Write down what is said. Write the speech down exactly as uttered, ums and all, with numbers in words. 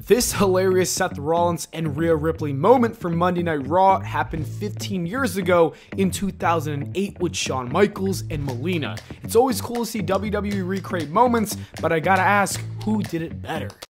This hilarious Seth Rollins and Rhea Ripley moment from Monday Night Raw happened fifteen years ago in two thousand eight with Shawn Michaels and Melina. It's always cool to see W W E recreate moments, but I gotta ask, who did it better?